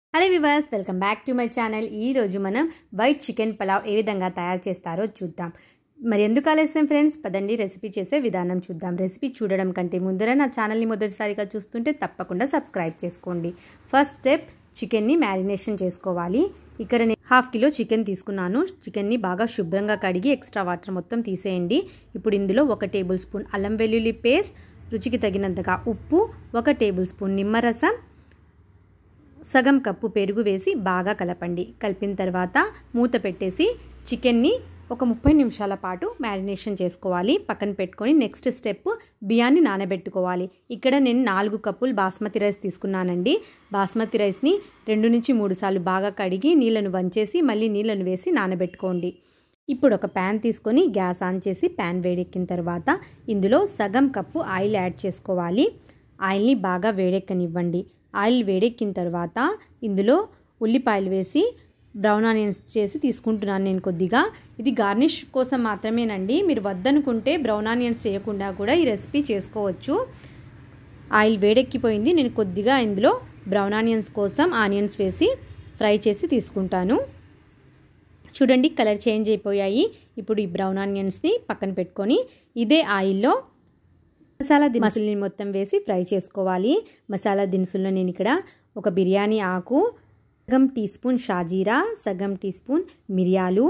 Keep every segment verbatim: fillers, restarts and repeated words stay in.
Hello viewers, welcome back to my channel. ఈరోజు మనం white chicken pulao ఏ విధంగా తయారు చేస్తారో చూద్దాం. మరి ఎందుకు ఆలస్యం ఫ్రెండ్స్, పదండి రెసిపీ చేసే విధానం చూద్దాం. రెసిపీ చూడడం కంటే ముందర నా ఛానల్ని మొదటిసారిగా చూస్తుంటే తప్పకుండా సబ్స్క్రైబ్ చేసుకోండి. ఫస్ట్ స్టెప్, చికెన్ని మ్యారినేషన్ చేసుకోవాలి. ఇక్కడ నేను హాఫ్ కిలో చికెన్ తీసుకున్నాను. చికెన్ని బాగా శుభ్రంగా కడిగి ఎక్స్ట్రా వాటర్ మొత్తం తీసేయండి. ఇప్పుడు ఇందులో ఒక టేబుల్ స్పూన్ అల్లం వెల్లుల్లి పేస్ట్, రుచికి తగినంతగా ఉప్పు, ఒక టేబుల్ స్పూన్ నిమ్మరసం, సగం కప్పు పెరుగు వేసి బాగా కలపండి. కలిపిన తర్వాత మూత పెట్టేసి చికెన్ని ఒక ముప్పై నిమిషాల పాటు మ్యారినేషన్ చేసుకోవాలి. పక్కన పెట్టుకొని నెక్స్ట్ స్టెప్, బియ్యాన్ని నానబెట్టుకోవాలి. ఇక్కడ నేను నాలుగు కప్పులు బాస్మతి రైస్ తీసుకున్నానండి. బాస్మతి రైస్ని రెండు నుంచి మూడు సార్లు బాగా కడిగి నీళ్ళను వంచేసి మళ్ళీ నీళ్ళను వేసి నానబెట్టుకోండి. ఇప్పుడు ఒక ప్యాన్ తీసుకొని గ్యాస్ ఆన్ చేసి ప్యాన్ వేడెక్కిన తర్వాత ఇందులో సగం కప్పు ఆయిల్ యాడ్ చేసుకోవాలి. ఆయిల్ని బాగా వేడెక్కనివ్వండి. ఆయిల్ వేడెక్కిన తర్వాత ఇందులో ఉల్లిపాయలు వేసి బ్రౌన్ ఆనియన్స్ చేసి తీసుకుంటున్నాను నేను కొద్దిగా. ఇది గార్నిష్ కోసం మాత్రమేనండి. మీరు వద్దనుకుంటే బ్రౌన్ ఆనియన్స్ చేయకుండా కూడా ఈ రెసిపీ చేసుకోవచ్చు. ఆయిల్ వేడెక్కిపోయింది. నేను కొద్దిగా ఇందులో బ్రౌన్ ఆనియన్స్ కోసం ఆనియన్స్ వేసి ఫ్రై చేసి తీసుకుంటాను. చూడండి, కలర్ చేంజ్ అయిపోయాయి. ఇప్పుడు ఈ బ్రౌన్ ఆనియన్స్ని పక్కన పెట్టుకొని ఇదే ఆయిల్లో మసాలా దినుసుల్ని మొత్తం వేసి ఫ్రై చేసుకోవాలి. మసాలా దినుసుల్లో నేను ఇక్కడ ఒక బిర్యానీ ఆకు, సగం టీ స్పూన్ షాజీరా, సగం టీ స్పూన్ మిరియాలు,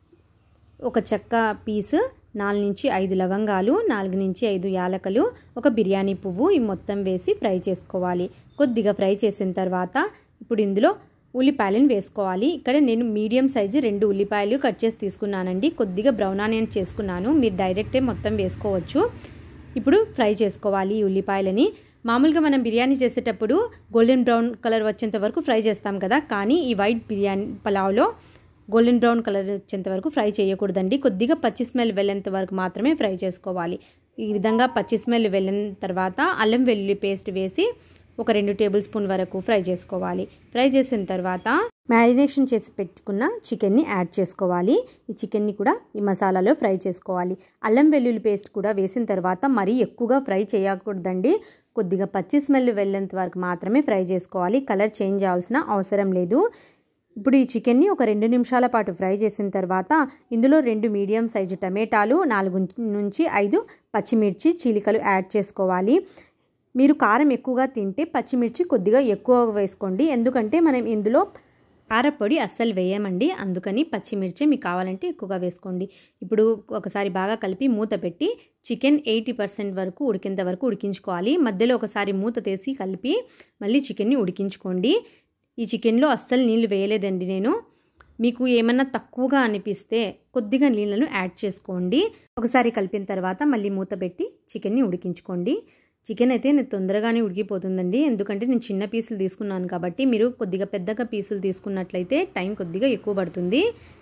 ఒక చెక్క పీసు, నాలుగు నుంచి ఐదు లవంగాలు, నాలుగు నుంచి ఐదు యాలకలు, ఒక బిర్యానీ పువ్వు, ఈ మొత్తం వేసి ఫ్రై చేసుకోవాలి. కొద్దిగా ఫ్రై చేసిన తర్వాత ఇప్పుడు ఇందులో ఉల్లిపాయలను వేసుకోవాలి. ఇక్కడ నేను మీడియం సైజు రెండు ఉల్లిపాయలు కట్ చేసి తీసుకున్నానండి. కొద్దిగా బ్రౌన్ ఆనియన్ చేసుకున్నాను. మీరు డైరెక్టే మొత్తం వేసుకోవచ్చు. ఇప్పుడు ఫ్రై చేసుకోవాలి ఈ ఉల్లిపాయలని. మామూలుగా మనం బిర్యానీ చేసేటప్పుడు గోల్డెన్ బ్రౌన్ కలర్ వచ్చేంత వరకు ఫ్రై చేస్తాం కదా, కానీ ఈ వైట్ బిర్యానీ పలావ్లో గోల్డెన్ బ్రౌన్ కలర్ వచ్చేంత వరకు ఫ్రై చేయకూడదండి. కొద్దిగా పచ్చి స్మెల్ వెళ్ళేంత వరకు మాత్రమే ఫ్రై చేసుకోవాలి. ఈ విధంగా పచ్చి స్మెల్ వెళ్ళిన తర్వాత అల్లం వెల్లుల్లి పేస్ట్ వేసి ఒక రెండు టేబుల్ స్పూన్ వరకు ఫ్రై చేసుకోవాలి. ఫ్రై చేసిన తర్వాత మ్యారినేషన్ చేసి పెట్టుకున్న చికెన్ని యాడ్ చేసుకోవాలి. ఈ చికెన్ని కూడా ఈ మసాలాలో ఫ్రై చేసుకోవాలి. అల్లం వెల్లుల్లి పేస్ట్ కూడా వేసిన తర్వాత మరీ ఎక్కువగా ఫ్రై చేయకూడదండి. కొద్దిగా పచ్చి స్మెల్ వెళ్ళేంత వరకు మాత్రమే ఫ్రై చేసుకోవాలి. కలర్ చేంజ్ అవ్వాల్సిన అవసరం లేదు. ఇప్పుడు ఈ చికెన్ని ఒక రెండు నిమిషాల పాటు ఫ్రై చేసిన తర్వాత ఇందులో రెండు మీడియం సైజు టమాటాలు, నాలుగు నుంచి ఐదు పచ్చిమిర్చి చీలికలు యాడ్ చేసుకోవాలి. మీరు కారం ఎక్కువగా తింటే పచ్చిమిర్చి కొద్దిగా ఎక్కువ వేసుకోండి. ఎందుకంటే మనం ఇందులో కారపొడి అస్సలు వేయమండి, అందుకని పచ్చిమిర్చి మీకు కావాలంటే ఎక్కువగా వేసుకోండి. ఇప్పుడు ఒకసారి బాగా కలిపి మూత పెట్టి చికెన్ ఎయిటీ పర్సెంట్ వరకు ఉడికేంత వరకు ఉడికించుకోవాలి. మధ్యలో ఒకసారి మూత తీసి కలిపి మళ్ళీ చికెన్ని ఉడికించుకోండి. ఈ చికెన్లో అస్సలు నీళ్ళు వేయలేదండి నేను. మీకు ఏమన్నా తక్కువగా అనిపిస్తే కొద్దిగా నీళ్ళను యాడ్ చేసుకోండి. ఒకసారి కలిపిన తర్వాత మళ్ళీ మూత పెట్టి చికెన్ని ఉడికించుకోండి. చికెన్ అయితే నేను తొందరగానే ఉడికిపోతుందండి, ఎందుకంటే నేను చిన్న పీసులు తీసుకున్నాను కాబట్టి. మీరు కొద్దిగా పెద్దగా పీసులు తీసుకున్నట్లయితే టైం కొద్దిగా ఎక్కువ పడుతుంది.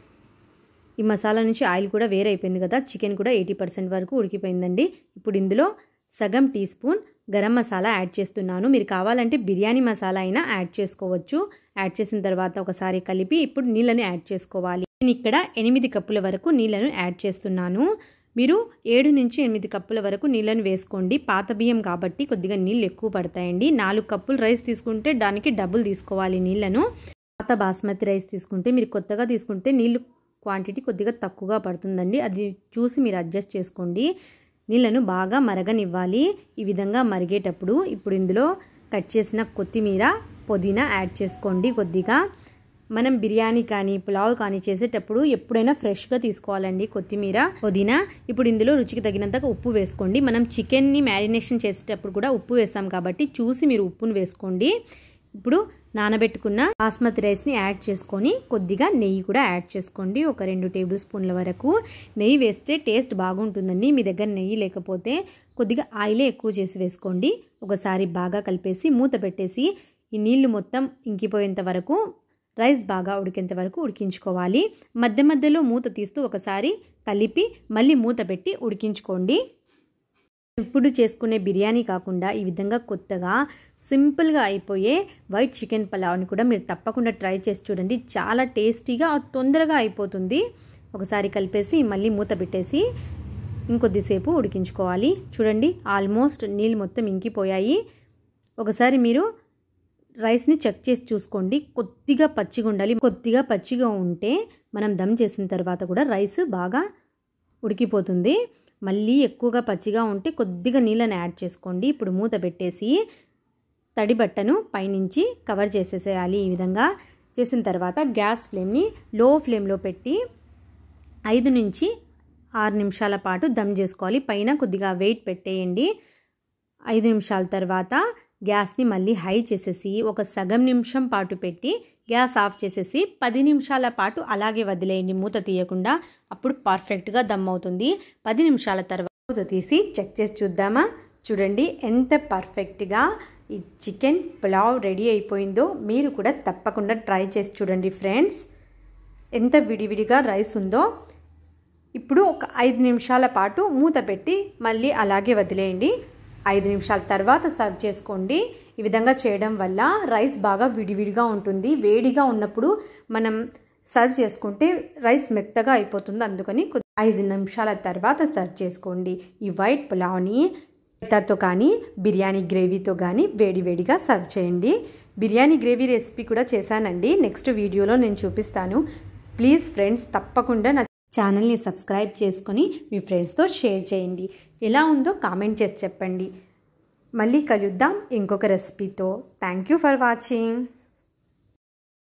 ఈ మసాలా నుంచి ఆయిల్ కూడా వేరే అయిపోయింది కదా, చికెన్ కూడా ఎయిటీ పర్సెంట్ వరకు ఉడికిపోయిందండి. ఇప్పుడు ఇందులో సగం teaspoon garam masala add చేస్తున్నాను. మీరు కావాలంటే బిర్యానీ మసాలా అయినా యాడ్ చేసుకోవచ్చు. యాడ్ చేసిన తర్వాత ఒకసారి కలిపి ఇప్పుడు నీళ్ళని యాడ్ చేసుకోవాలి. నేను ఇక్కడ ఎనిమిది కప్పుల వరకు నీళ్ళను యాడ్ చేస్తున్నాను. మీరు ఏడు నుంచి ఎనిమిది కప్పుల వరకు నీళ్ళని వేసుకోండి. పాత బియ్యం కాబట్టి కొద్దిగా నీళ్ళు ఎక్కువ పడతాయండి. నాలుగు కప్పులు రైస్ తీసుకుంటే దానికి డబుల్ తీసుకోవాలి నీళ్ళను. పాత బాస్మతి రైస్ తీసుకుంటే, మీరు కొత్తగా తీసుకుంటే నీళ్ళు క్వాంటిటీ కొద్దిగా తక్కువగా పడుతుందండి. అది చూసి మీరు అడ్జస్ట్ చేసుకోండి. నీళ్ళను బాగా మరగనివ్వాలి. ఈ విధంగా మరిగేటప్పుడు ఇప్పుడు ఇందులో కట్ చేసిన కొత్తిమీర, పుదీనా యాడ్ చేసుకోండి. కొద్దిగా మనం బిర్యానీ కానీ పులావ్ కానీ చేసేటప్పుడు ఎప్పుడైనా ఫ్రెష్గా తీసుకోవాలండి కొత్తిమీర, పుదీనా. ఇప్పుడు ఇందులో రుచికి తగినంతగా ఉప్పు వేసుకోండి. మనం చికెన్ని మ్యారినేషన్ చేసేటప్పుడు కూడా ఉప్పు వేస్తాం కాబట్టి చూసి మీరు ఉప్పును వేసుకోండి. ఇప్పుడు నానబెట్టుకున్న బాస్మతి రైస్ని యాడ్ చేసుకొని కొద్దిగా నెయ్యి కూడా యాడ్ చేసుకోండి. ఒక రెండు టేబుల్ స్పూన్ల వరకు నెయ్యి వేస్తే టేస్ట్ బాగుంటుందండి. మీ దగ్గర నెయ్యి లేకపోతే కొద్దిగా ఆయిలే ఎక్కువ చేసి వేసుకోండి. ఒకసారి బాగా కలిపేసి మూత పెట్టేసి ఈ నీళ్లు మొత్తం ఇంకిపోయేంత వరకు, రైస్ బాగా ఉడికేంత వరకు ఉడికించుకోవాలి. మధ్య మధ్యలో మూత తీస్తూ ఒకసారి కలిపి మళ్ళీ మూత పెట్టి ఉడికించుకోండి. ఎప్పుడు చేసుకునే బిర్యానీ కాకుండా ఈ విధంగా కొత్తగా సింపుల్గా అయిపోయే వైట్ చికెన్ పలావ్ని కూడా మీరు తప్పకుండా ట్రై చేసి చూడండి. చాలా టేస్టీగా తొందరగా అయిపోతుంది. ఒకసారి కలిపేసి మళ్ళీ మూత పెట్టేసి ఇంకొద్దిసేపు ఉడికించుకోవాలి. చూడండి, ఆల్మోస్ట్ నీళ్ళు మొత్తం ఇంకిపోయాయి. ఒకసారి మీరు రైస్ని చెక్ చేసి చూసుకోండి. కొద్దిగా పచ్చిగా ఉండాలి. కొద్దిగా పచ్చిగా ఉంటే మనం దమ్ చేసిన తర్వాత కూడా రైస్ బాగా ఉడికిపోతుంది. మళ్ళీ ఎక్కువగా పచ్చిగా ఉంటే కొద్దిగా నీళ్ళని యాడ్ చేసుకోండి. ఇప్పుడు మూత పెట్టేసి తడి బట్టను పైనుంచి కవర్ చేసేసేయాలి. ఈ విధంగా చేసిన తర్వాత గ్యాస్ ఫ్లేమ్ని లో ఫ్లేమ్లో పెట్టి ఐదు నుంచి ఆరు నిమిషాల పాటు దమ్ చేసుకోవాలి. పైన కొద్దిగా వెయిట్ పెట్టేయండి. ఐదు నిమిషాల తర్వాత గ్యాస్ని మళ్ళీ హై చేసేసి ఒక సగం నిమిషం పాటు పెట్టి గ్యాస్ ఆఫ్ చేసేసి పది నిమిషాల పాటు అలాగే వదిలేయండి మూత తీయకుండా. అప్పుడు పర్ఫెక్ట్గా దమ్ అవుతుంది. పది నిమిషాల తర్వాత మూత తీసి చెక్ చేసి చూద్దామా? చూడండి ఎంత పర్ఫెక్ట్గా ఈ చికెన్ పులావ్ రెడీ అయిపోయిందో. మీరు కూడా తప్పకుండా ట్రై చేసి చూడండి ఫ్రెండ్స్. ఎంత విడివిడిగా రైస్ ఉందో. ఇప్పుడు ఒక ఐదు నిమిషాల పాటు మూత పెట్టి మళ్ళీ అలాగే వదిలేయండి. ఐదు నిమిషాల తర్వాత సర్వ్ చేసుకోండి. ఈ విధంగా చేయడం వల్ల రైస్ బాగా విడివిడిగా ఉంటుంది. వేడిగా ఉన్నప్పుడు మనం సర్వ్ చేసుకుంటే రైస్ మెత్తగా అయిపోతుంది. అందుకని ఐదు నిమిషాల తర్వాత సర్వ్ చేసుకోండి. ఈ వైట్ పులావ్ని రైతాతో కానీ బిర్యానీ గ్రేవీతో కానీ వేడివేడిగా సర్వ్ చేయండి. బిర్యానీ గ్రేవీ రెసిపీ కూడా చేశానండి. నెక్స్ట్ వీడియోలో నేను చూపిస్తాను. ప్లీజ్ ఫ్రెండ్స్ తప్పకుండా నా ఛానల్ని సబ్స్క్రైబ్ చేసుకొని మీ ఫ్రెండ్స్తో షేర్ చేయండి. ఎలా ఉందో కామెంట్ చేసి చెప్పండి. మళ్ళీ కలుద్దాం ఇంకొక రెసిపీతో. Thank you for watching.